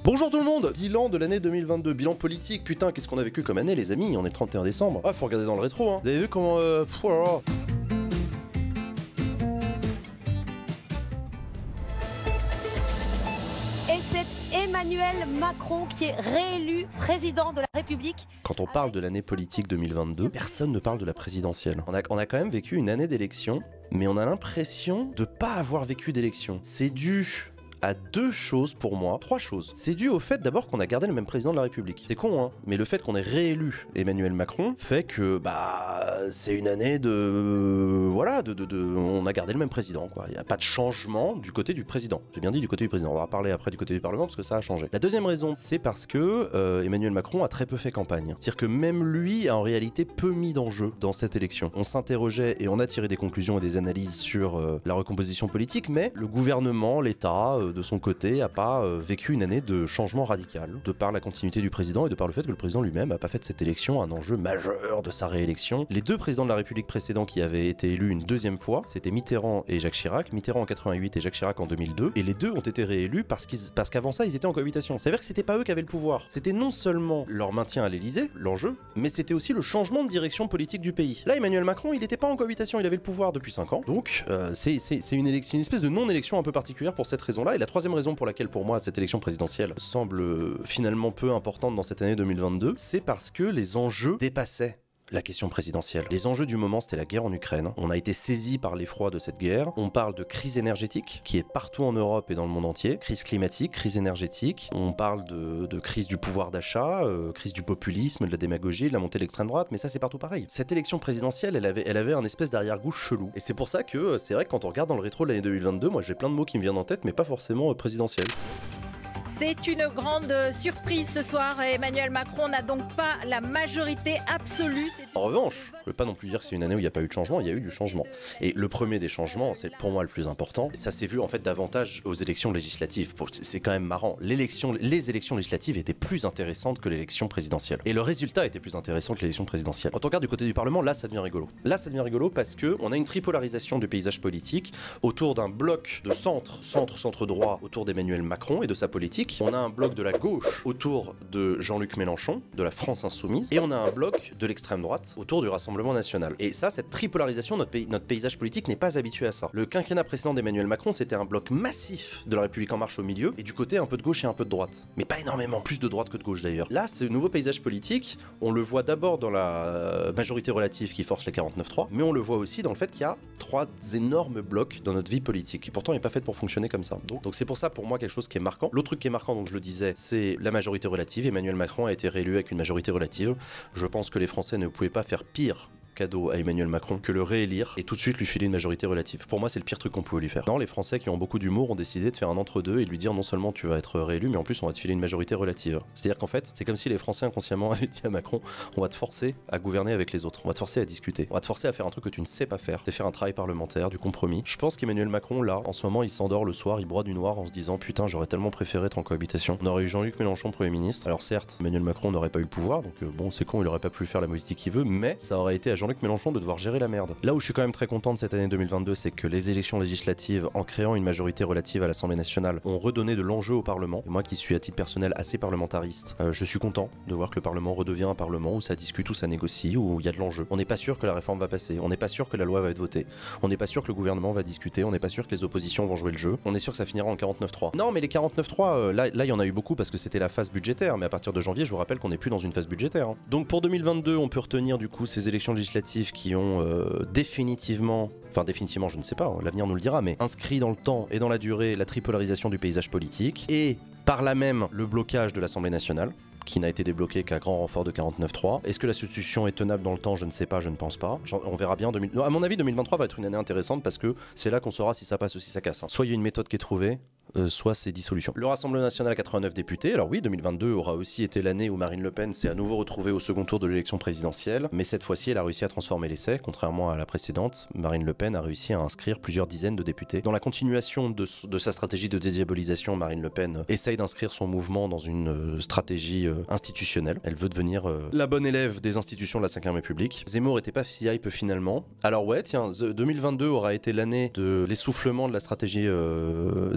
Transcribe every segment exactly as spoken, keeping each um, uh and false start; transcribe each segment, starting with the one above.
Bonjour tout le monde. Bilan de l'année deux mille vingt-deux, bilan politique, putain qu'est-ce qu'on a vécu comme année les amis, on est le trente et un décembre. Ah faut regarder dans le rétro hein. Vous avez vu comment... Euh... Pff, oh là là. Et c'est Emmanuel Macron qui est réélu président de la République. Quand on parle de l'année politique deux mille vingt-deux, personne ne parle de la présidentielle. On a, on a quand même vécu une année d'élection, mais on a l'impression de pas avoir vécu d'élection. C'est dû à deux choses pour moi, trois choses. C'est dû au fait d'abord qu'on a gardé le même président de la République. C'est con hein, mais le fait qu'on ait réélu Emmanuel Macron fait que bah c'est une année de voilà de, de, de on a gardé le même président quoi. Il n'y a pas de changement du côté du président. J'ai bien dit du côté du président. On va parler après du côté du Parlement parce que ça a changé. La deuxième raison, c'est parce que euh, Emmanuel Macron a très peu fait campagne. C'est-à-dire que même lui a en réalité peu mis d'enjeu dans cette élection. On s'interrogeait et on a tiré des conclusions et des analyses sur euh, la recomposition politique, mais le gouvernement, l'État euh, de son côté, a pas euh, vécu une année de changement radical, de par la continuité du président et de par le fait que le président lui-même a pas fait de cette élection un enjeu majeur de sa réélection. Les deux présidents de la République précédents qui avaient été élus une deuxième fois, c'était Mitterrand et Jacques Chirac, Mitterrand en quatre-vingt-huit et Jacques Chirac en deux mille deux, et les deux ont été réélus parce qu'ils, parce qu'avant ça ils étaient en cohabitation. C'est-à-dire que c'était pas eux qui avaient le pouvoir, c'était non seulement leur maintien à l'Élysée, l'enjeu, mais c'était aussi le changement de direction politique du pays. Là Emmanuel Macron il était pas en cohabitation, il avait le pouvoir depuis cinq ans, donc euh, c'est une, élection, une espèce de non-élection un peu particulière pour cette raison-là. Et la troisième raison pour laquelle pour moi cette élection présidentielle semble euh, finalement peu importante dans cette année deux mille vingt-deux, c'est parce que les enjeux dépassaient la question présidentielle. Les enjeux du moment, c'était la guerre en Ukraine. On a été saisi par l'effroi de cette guerre. On parle de crise énergétique, qui est partout en Europe et dans le monde entier. Crise climatique, crise énergétique. On parle de, de crise du pouvoir d'achat, euh, crise du populisme, de la démagogie, de la montée de l'extrême droite, mais ça c'est partout pareil. Cette élection présidentielle, elle avait, elle avait un espèce d'arrière-goût chelou. Et c'est pour ça que c'est vrai que quand on regarde dans le rétro de l'année deux mille vingt-deux, moi j'ai plein de mots qui me viennent en tête, mais pas forcément euh, présidentiel. C'est une grande surprise ce soir. Emmanuel Macron n'a donc pas la majorité absolue. En revanche, je ne veux pas non plus dire que c'est une année où il n'y a pas eu de changement, il y a eu du changement. Et le premier des changements, c'est pour moi le plus important, et ça s'est vu en fait davantage aux élections législatives. C'est quand même marrant, l'élection, les élections législatives étaient plus intéressantes que l'élection présidentielle. Et le résultat était plus intéressant que l'élection présidentielle. Quand on regarde du côté du Parlement, là ça devient rigolo. Là ça devient rigolo parce qu'on a une tripolarisation du paysage politique autour d'un bloc de centre, centre, centre droit autour d'Emmanuel Macron et de sa politique. On a un bloc de la gauche autour de Jean-Luc Mélenchon, de la France Insoumise, et on a un bloc de l'extrême droite autour du Rassemblement National. Et ça, cette tripolarisation, notre, pays, notre paysage politique n'est pas habitué à ça. Le quinquennat précédent d'Emmanuel Macron, c'était un bloc massif de la République En Marche au milieu, et du côté un peu de gauche et un peu de droite. Mais pas énormément, plus de droite que de gauche d'ailleurs. Là, ce nouveau paysage politique, on le voit d'abord dans la majorité relative qui force les quarante-neuf trois, mais on le voit aussi dans le fait qu'il y a trois énormes blocs dans notre vie politique, qui pourtant n'est pas faite pour fonctionner comme ça. Donc c'est pour ça, pour moi, quelque chose qui est marquant. L'autre truc qui est marquant, donc je le disais, c'est la majorité relative. Emmanuel Macron a été réélu avec une majorité relative. Je pense que les Français ne pouvaient pas faire pire cadeau à Emmanuel Macron que le réélire et tout de suite lui filer une majorité relative. Pour moi, c'est le pire truc qu'on pouvait lui faire. Non, les Français qui ont beaucoup d'humour ont décidé de faire un entre-deux et de lui dire non seulement tu vas être réélu, mais en plus on va te filer une majorité relative. C'est-à-dire qu'en fait, c'est comme si les Français inconsciemment avaient dit à Macron, on va te forcer à gouverner avec les autres, on va te forcer à discuter, on va te forcer à faire un truc que tu ne sais pas faire, c'est faire un travail parlementaire, du compromis. Je pense qu'Emmanuel Macron, là, en ce moment, il s'endort le soir, il broie du noir en se disant putain, j'aurais tellement préféré être en cohabitation. On aurait eu Jean-Luc Mélenchon Premier ministre. Alors certes, Emmanuel Macron n'aurait pas eu le pouvoir, donc euh, bon, c'est con, il aurait pas pu faire la politique qu'il veut, mais ça aurait été à Jean-Luc Mélenchon de devoir gérer la merde. Là où je suis quand même très content de cette année deux mille vingt-deux, c'est que les élections législatives, en créant une majorité relative à l'Assemblée nationale, ont redonné de l'enjeu au Parlement. Et moi qui suis à titre personnel assez parlementariste, euh, je suis content de voir que le Parlement redevient un Parlement où ça discute, où ça négocie, où il y a de l'enjeu. On n'est pas sûr que la réforme va passer, on n'est pas sûr que la loi va être votée, on n'est pas sûr que le gouvernement va discuter, on n'est pas sûr que les oppositions vont jouer le jeu, on est sûr que ça finira en quarante-neuf trois. Non mais les quarante-neuf trois, euh, là il y en a eu beaucoup parce que c'était la phase budgétaire, mais à partir de janvier, je vous rappelle qu'on n'est plus dans une phase budgétaire. Hein. Donc pour deux mille vingt-deux, on peut retenir du coup ces élections législatives qui ont euh, définitivement, enfin définitivement je ne sais pas, hein, l'avenir nous le dira, mais inscrit dans le temps et dans la durée la tripolarisation du paysage politique et par là même le blocage de l'Assemblée nationale, qui n'a été débloqué qu'à grand renfort de quarante-neuf trois. Est-ce que la solution est tenable dans le temps? Je ne sais pas, je ne pense pas. Genre, on verra bien. deux mille... Non, à mon avis, deux mille vingt-trois va être une année intéressante parce que c'est là qu'on saura si ça passe ou si ça casse. Hein. Soit il y a une méthode qui est trouvée, Euh, soit c'est dissolution. Le Rassemblement National à quatre-vingt-neuf députés, alors oui, deux mille vingt-deux aura aussi été l'année où Marine Le Pen s'est à nouveau retrouvée au second tour de l'élection présidentielle, mais cette fois-ci elle a réussi à transformer l'essai, contrairement à la précédente, Marine Le Pen a réussi à inscrire plusieurs dizaines de députés. Dans la continuation de, de sa stratégie de dédiabolisation, Marine Le Pen essaye d'inscrire son mouvement dans une euh, stratégie euh, institutionnelle. Elle veut devenir euh, la bonne élève des institutions de la cinquième République. Zemmour était pas si hype finalement. Alors ouais, tiens, deux mille vingt-deux aura été l'année de l'essoufflement de la stratégie euh, Zemmour.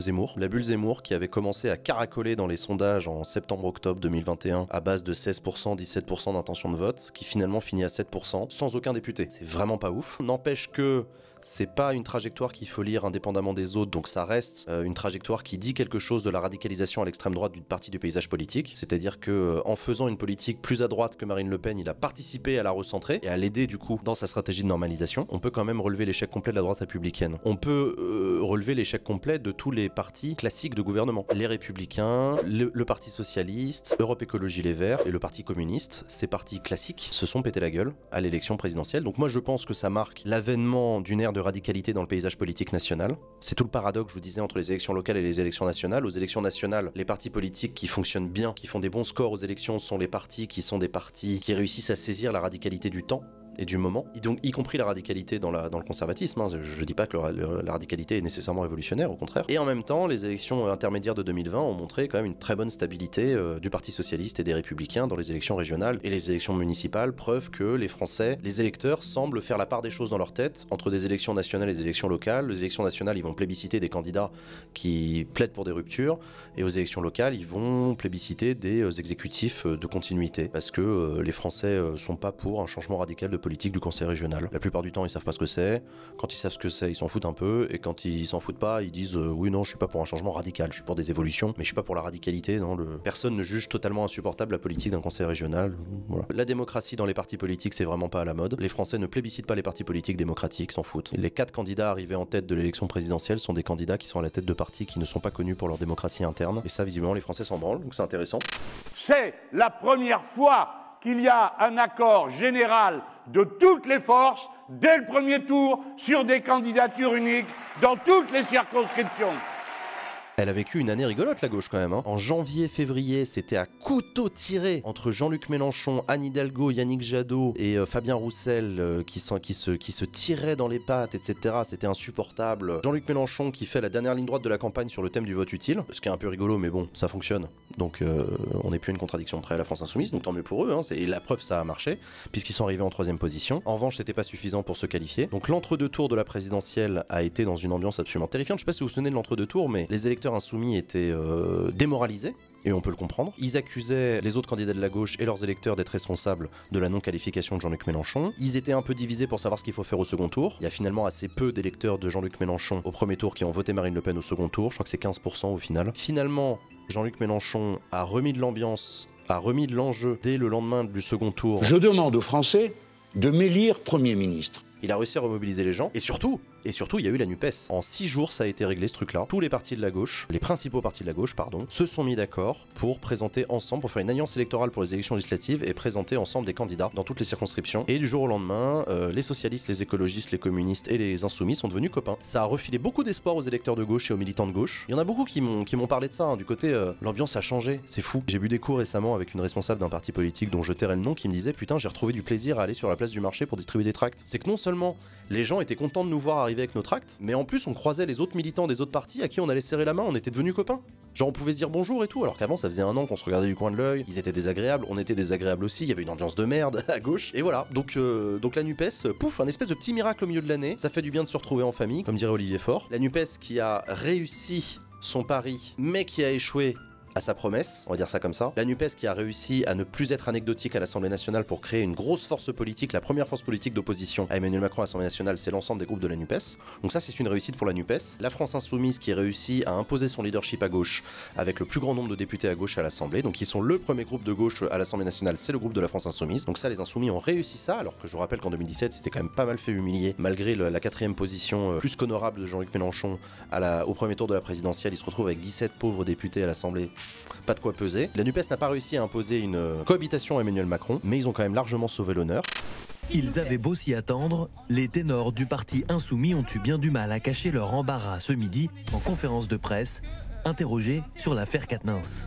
la bulle Zemmour qui avait commencé à caracoler dans les sondages en septembre-octobre deux mille vingt et un à base de seize pour cent, dix-sept pour cent d'intention de vote, qui finalement finit à sept pour cent sans aucun député. C'est vraiment pas ouf. N'empêche que c'est pas une trajectoire qu'il faut lire indépendamment des autres, donc ça reste euh, une trajectoire qui dit quelque chose de la radicalisation à l'extrême droite d'une partie du paysage politique. C'est-à-dire que euh, en faisant une politique plus à droite que Marine Le Pen, il a participé à la recentrer et à l'aider du coup dans sa stratégie de normalisation. On peut quand même relever l'échec complet de la droite républicaine. On peut euh, relever l'échec complet de tous les partis classiques de gouvernement. Les Républicains, le, le Parti Socialiste, Europe Écologie Les Verts et le Parti Communiste. Ces partis classiques se sont pété la gueule à l'élection présidentielle. Donc moi je pense que ça marque l'avènement d'une ère de radicalité dans le paysage politique national. C'est tout le paradoxe, je vous disais, entre les élections locales et les élections nationales. Aux élections nationales, les partis politiques qui fonctionnent bien, qui font des bons scores aux élections, sont les partis qui sont des partis qui réussissent à saisir la radicalité du temps et du moment, et donc y compris la radicalité dans, la, dans le conservatisme. Hein. Je ne dis pas que le, le, la radicalité est nécessairement révolutionnaire, au contraire. Et en même temps, les élections intermédiaires de deux mille vingt ont montré quand même une très bonne stabilité euh, du Parti Socialiste et des Républicains dans les élections régionales et les élections municipales, preuve que les Français, les électeurs, semblent faire la part des choses dans leur tête entre des élections nationales et des élections locales. Les élections nationales, ils vont plébisciter des candidats qui plaident pour des ruptures, et aux élections locales, ils vont plébisciter des euh, exécutifs euh, de continuité, parce que euh, les Français euh, sont pas pour un changement radical de politique du conseil régional. La plupart du temps, ils savent pas ce que c'est. Quand ils savent ce que c'est, ils s'en foutent un peu. Et quand ils s'en foutent pas, ils disent euh, oui, non, je suis pas pour un changement radical. Je suis pour des évolutions, mais je suis pas pour la radicalité. Non, le... Personne ne juge totalement insupportable la politique d'un conseil régional. Voilà. La démocratie dans les partis politiques, c'est vraiment pas à la mode. Les Français ne plébiscitent pas les partis politiques démocratiques, s'en foutent. Et les quatre candidats arrivés en tête de l'élection présidentielle sont des candidats qui sont à la tête de partis qui ne sont pas connus pour leur démocratie interne. Et ça, visiblement, les Français s'en branlent, donc c'est intéressant. C'est la première fois qu'il y a un accord général de toutes les forces, dès le premier tour, sur des candidatures uniques dans toutes les circonscriptions. Elle a vécu une année rigolote, la gauche, quand même. Hein. En janvier-février, c'était à couteau tiré entre Jean-Luc Mélenchon, Anne Hidalgo, Yannick Jadot et euh, Fabien Roussel euh, qui, qui, se, qui se tiraient dans les pattes, et cetera. C'était insupportable. Jean-Luc Mélenchon qui fait la dernière ligne droite de la campagne sur le thème du vote utile, ce qui est un peu rigolo, mais bon, ça fonctionne. Donc euh, on n'est plus une contradiction près à la France Insoumise, donc tant mieux pour eux. Hein. Et la preuve, ça a marché, puisqu'ils sont arrivés en troisième position. En revanche, c'était pas suffisant pour se qualifier. Donc l'entre-deux tours de la présidentielle a été dans une ambiance absolument terrifiante. Je sais pas si vous vous souvenez de l'entre-deux tours, mais les électeurs insoumis étaient euh, démoralisés, et on peut le comprendre. Ils accusaient les autres candidats de la gauche et leurs électeurs d'être responsables de la non-qualification de Jean-Luc Mélenchon. Ils étaient un peu divisés pour savoir ce qu'il faut faire au second tour. Il y a finalement assez peu d'électeurs de Jean-Luc Mélenchon au premier tour qui ont voté Marine Le Pen au second tour. Je crois que c'est quinze pour cent au final. Finalement, Jean-Luc Mélenchon a remis de l'ambiance, a remis de l'enjeu dès le lendemain du second tour. Je demande aux Français de m'élire Premier ministre. Il a réussi à remobiliser les gens, et surtout, et surtout, il y a eu la NUPES. En six jours, ça a été réglé, ce truc-là. Tous les partis de la gauche, les principaux partis de la gauche, pardon, se sont mis d'accord pour présenter ensemble, pour faire une alliance électorale pour les élections législatives et présenter ensemble des candidats dans toutes les circonscriptions. Et du jour au lendemain, euh, les socialistes, les écologistes, les communistes et les insoumis sont devenus copains. Ça a refilé beaucoup d'espoir aux électeurs de gauche et aux militants de gauche. Il y en a beaucoup qui m'ont qui m'ont parlé de ça, hein, du côté euh, l'ambiance a changé, c'est fou. J'ai bu des cours récemment avec une responsable d'un parti politique dont je tairai le nom qui me disait putain, j'ai retrouvé du plaisir à aller sur la place du marché pour distribuer des tracts. C'est que non seulement les gens étaient contents de nous voir arriver avec nos tracts, mais en plus on croisait les autres militants des autres partis à qui on allait serrer la main, on était devenus copains. Genre on pouvait se dire bonjour et tout, alors qu'avant ça faisait un an qu'on se regardait du coin de l'œil, ils étaient désagréables, on était désagréables aussi, il y avait une ambiance de merde à gauche, et voilà. Donc, euh, donc la NUPES, pouf, un espèce de petit miracle au milieu de l'année, ça fait du bien de se retrouver en famille, comme dirait Olivier Faure. La NUPES qui a réussi son pari, mais qui a échoué à sa promesse, on va dire ça comme ça. La NUPES qui a réussi à ne plus être anecdotique à l'Assemblée nationale pour créer une grosse force politique, la première force politique d'opposition à Emmanuel Macron à l'Assemblée nationale, c'est l'ensemble des groupes de la NUPES. Donc ça, c'est une réussite pour la NUPES. La France Insoumise qui réussit à imposer son leadership à gauche avec le plus grand nombre de députés à gauche à l'Assemblée. Donc ils sont le premier groupe de gauche à l'Assemblée nationale, c'est le groupe de la France Insoumise. Donc ça, les Insoumis ont réussi ça, alors que je vous rappelle qu'en deux mille dix-sept, c'était quand même pas mal fait humilier, malgré le, la quatrième position euh, plus qu'honorable de Jean-Luc Mélenchon à la, au premier tour de la présidentielle. Il se retrouve avec dix-sept pauvres députés à l'Assemblée. Pas de quoi peser. La NUPES n'a pas réussi à imposer une cohabitation à Emmanuel Macron, mais ils ont quand même largement sauvé l'honneur. Ils avaient beau s'y attendre, les ténors du parti insoumis ont eu bien du mal à cacher leur embarras ce midi en conférence de presse, interrogés sur l'affaire Quatennens.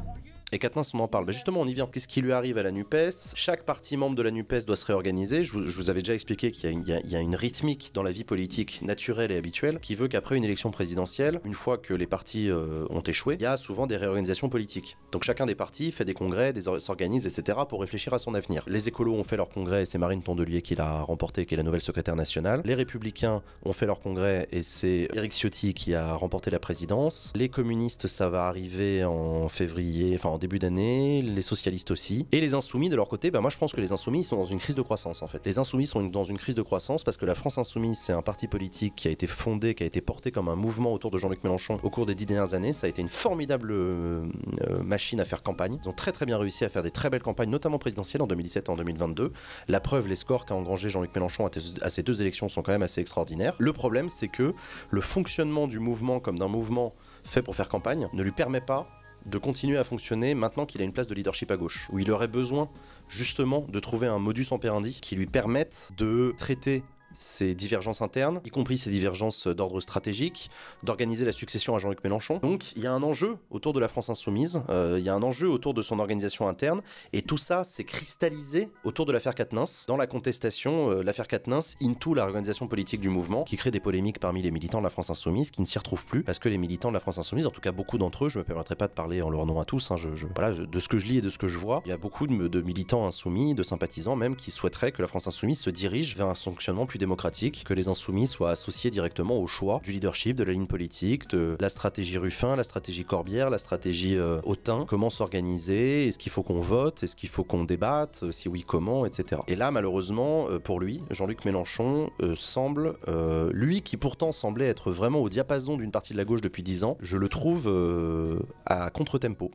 Et Quatennens, on en parle. Bah justement, on y vient. Qu'est-ce qui lui arrive à la NUPES? Chaque parti membre de la NUPES doit se réorganiser. Je vous, je vous avais déjà expliqué qu'il y a, une, il y a, il y a une rythmique dans la vie politique naturelle et habituelle qui veut qu'après une élection présidentielle, une fois que les partis euh, ont échoué, il y a souvent des réorganisations politiques. Donc chacun des partis fait des congrès, des s'organise, et cetera pour réfléchir à son avenir. Les écolos ont fait leur congrès et c'est Marine Tondelier qui l'a remporté, qui est la nouvelle secrétaire nationale. Les républicains ont fait leur congrès et c'est Éric Ciotti qui a remporté la présidence. Les communistes, ça va arriver en février, enfin en début d'année. Les socialistes aussi. Et les insoumis de leur côté, bah moi je pense que les insoumis ils sont dans une crise de croissance en fait. Les insoumis sont dans une crise de croissance parce que la France Insoumise c'est un parti politique qui a été fondé, qui a été porté comme un mouvement autour de Jean-Luc Mélenchon au cours des dix dernières années. Ça a été une formidable euh, euh, machine à faire campagne. Ils ont très très bien réussi à faire des très belles campagnes, notamment présidentielles en deux mille dix-sept et en deux mille vingt-deux. La preuve, les scores qu'a engrangé Jean-Luc Mélenchon à, à ces deux élections sont quand même assez extraordinaires. Le problème c'est que le fonctionnement du mouvement comme d'un mouvement fait pour faire campagne ne lui permet pas de continuer à fonctionner maintenant qu'il a une place de leadership à gauche, où il aurait besoin justement de trouver un modus operandi qui lui permette de traiter ses divergences internes, y compris ses divergences d'ordre stratégique, d'organiser la succession à Jean-Luc Mélenchon. Donc il y a un enjeu autour de la France Insoumise, euh, il y a un enjeu autour de son organisation interne, et tout ça s'est cristallisé autour de l'affaire Quatennens, dans la contestation, euh, l'affaire Quatennens into la réorganisation politique du mouvement, qui crée des polémiques parmi les militants de la France Insoumise, qui ne s'y retrouvent plus, parce que les militants de la France Insoumise, en tout cas beaucoup d'entre eux, je me permettrai pas de parler en leur nom à tous, hein, je, je, voilà, je, de ce que je lis et de ce que je vois, il y a beaucoup de, de militants insoumis, de sympathisants même, qui souhaiteraient que la France Insoumise se dirige vers un fonctionnement plus démocratique, que les insoumis soient associés directement au choix du leadership, de la ligne politique, de la stratégie Ruffin, la stratégie Corbière, la stratégie euh, Autain, comment s'organiser, est-ce qu'il faut qu'on vote, est-ce qu'il faut qu'on débatte, euh, si oui comment, et cetera. Et là malheureusement euh, pour lui, Jean-Luc Mélenchon euh, semble, euh, lui qui pourtant semblait être vraiment au diapason d'une partie de la gauche depuis dix ans, je le trouve euh, à contre-tempo.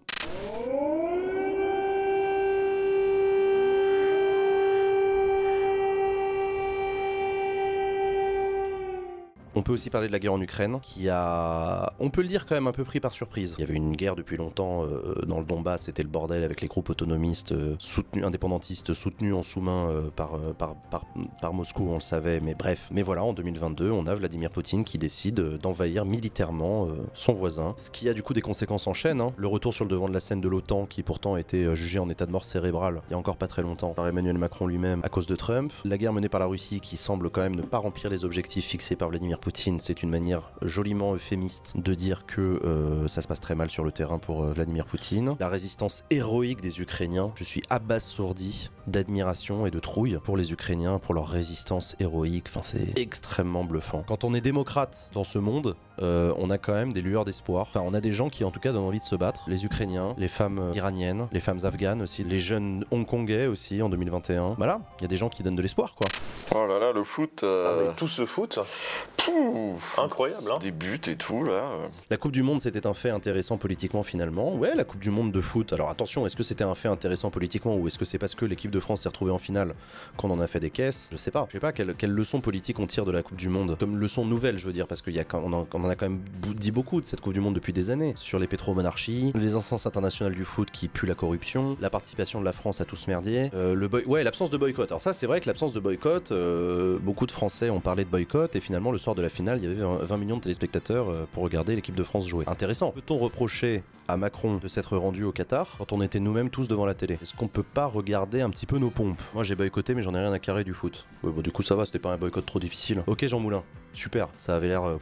On peut aussi parler de la guerre en Ukraine, qui a, on peut le dire quand même un peu pris par surprise. Il y avait une guerre depuis longtemps euh, dans le Donbass, c'était le bordel avec les groupes autonomistes euh, soutenus, indépendantistes soutenus en sous-main euh, par, euh, par, par, par Moscou, on le savait, mais bref. Mais voilà, en deux mille vingt-deux, on a Vladimir Poutine qui décide d'envahir militairement euh, son voisin, ce qui a du coup des conséquences en chaîne. Hein. Le retour sur le devant de la scène de l'OTAN, qui pourtant était jugé en état de mort cérébrale il y a encore pas très longtemps par Emmanuel Macron lui-même à cause de Trump. La guerre menée par la Russie qui semble quand même ne pas remplir les objectifs fixés par Vladimir Poutine, c'est une manière joliment euphémiste de dire que euh, ça se passe très mal sur le terrain pour euh, Vladimir Poutine. La résistance héroïque des Ukrainiens, je suis abasourdi d'admiration et de trouille pour les Ukrainiens, pour leur résistance héroïque, enfin c'est extrêmement bluffant. Quand on est démocrate dans ce monde, euh, on a quand même des lueurs d'espoir, enfin on a des gens qui en tout cas donnent envie de se battre, les Ukrainiens, les femmes iraniennes, les femmes afghanes aussi, les jeunes hongkongais aussi en deux mille vingt et un, voilà, il y a des gens qui donnent de l'espoir quoi. Oh là là, le foot, euh... ah, mais tout ce foot, Pouh, incroyable hein. Des buts et tout là. La Coupe du Monde c'était un fait intéressant politiquement finalement, ouais la Coupe du Monde de foot, alors attention, est-ce que c'était un fait intéressant politiquement ou est-ce que c'est parce que l'équipe de France s'est retrouvée en finale qu'on en a fait des caisses, je sais pas, je sais pas quelle, quelle leçon politique on tire de la Coupe du Monde, comme leçon nouvelle je veux dire, parce qu'on en, on en a quand même dit beaucoup de cette Coupe du Monde depuis des années, sur les pétromonarchies, les instances internationales du foot qui puent la corruption, la participation de la France à tout ce merdier, euh, le boy... ouais l'absence de boycott, alors ça c'est vrai que l'absence de boycott, euh, beaucoup de Français ont parlé de boycott et finalement le soir de la finale il y avait vingt millions de téléspectateurs pour regarder l'équipe de France jouer. Intéressant. Peut-on reprocher à Macron de s'être rendu au Qatar quand on était nous-mêmes tous devant la télé? Est-ce qu'on peut pas regarder un petit peu nos pompes? Moi j'ai boycotté mais j'en ai rien à carrer du foot. Ouais, bon, du coup ça va, c'était pas un boycott trop difficile. Ok Jean Moulin, super, ça avait l'air... Euh,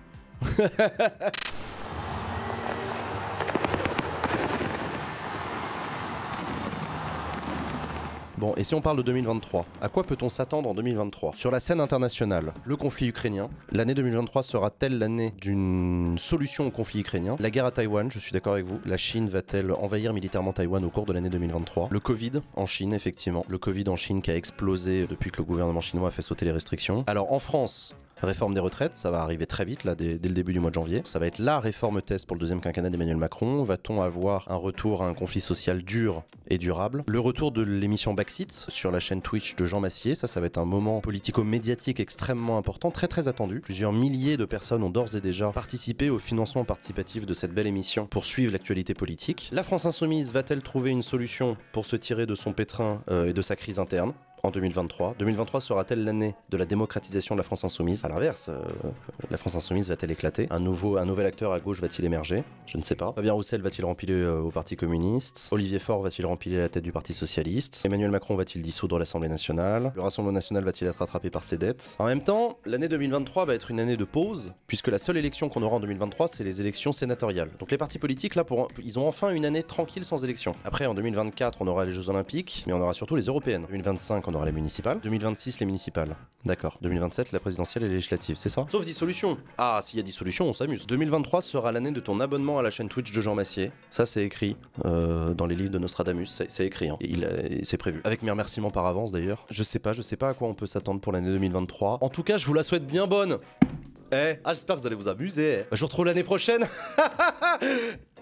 Bon, et si on parle de deux mille vingt-trois, à quoi peut-on s'attendre en deux mille vingt-trois? Sur la scène internationale, le conflit ukrainien. L'année deux mille vingt-trois sera-t-elle l'année d'une solution au conflit ukrainien? La guerre à Taïwan, je suis d'accord avec vous. La Chine va-t-elle envahir militairement Taïwan au cours de l'année deux mille vingt-trois? Le Covid en Chine, effectivement. Le Covid en Chine qui a explosé depuis que le gouvernement chinois a fait sauter les restrictions. Alors en France... Réforme des retraites, ça va arriver très vite, là, dès, dès le début du mois de janvier. Ça va être la réforme test pour le deuxième quinquennat d'Emmanuel Macron. Va-t-on avoir un retour à un conflit social dur et durable? Le retour de l'émission Backseat sur la chaîne Twitch de Jean Massier, ça, ça va être un moment politico-médiatique extrêmement important, très très attendu. Plusieurs milliers de personnes ont d'ores et déjà participé au financement participatif de cette belle émission pour suivre l'actualité politique. La France Insoumise va-t-elle trouver une solution pour se tirer de son pétrin euh, et de sa crise interne? en deux mille vingt-trois. deux mille vingt-trois sera-t-elle l'année de la démocratisation de la France insoumise? À l'inverse, euh, la France insoumise va-t-elle éclater? Un nouveau, un nouvel acteur à gauche va-t-il émerger? Je ne sais pas. Fabien Roussel va-t-il rempiler euh, au Parti communiste? Olivier Faure va-t-il rempiler la tête du Parti socialiste? Emmanuel Macron va-t-il dissoudre l'Assemblée nationale? Le Rassemblement national va-t-il être rattrapé par ses dettes? En même temps, l'année deux mille vingt-trois va être une année de pause, puisque la seule élection qu'on aura en deux mille vingt-trois, c'est les élections sénatoriales. Donc les partis politiques, là, pour, ils ont enfin une année tranquille sans élection. Après, en deux mille vingt-quatre, on aura les Jeux Olympiques, mais on aura surtout les européennes. deux mille vingt-cinq, on aura les municipales. deux mille vingt-six, les municipales. D'accord. deux mille vingt-sept, la présidentielle et les législatives, c'est ça? Sauf dissolution. Ah, s'il y a dissolution, on s'amuse. deux mille vingt-trois sera l'année de ton abonnement à la chaîne Twitch de Jean Massier. Ça, c'est écrit euh, dans les livres de Nostradamus. C'est écrit, hein. Il, euh, c'est prévu. Avec mes remerciements par avance, d'ailleurs. Je sais pas, je sais pas à quoi on peut s'attendre pour l'année deux mille vingt-trois. En tout cas, je vous la souhaite bien bonne. Eh, ah, j'espère que vous allez vous amuser. Je vous retrouve l'année prochaine.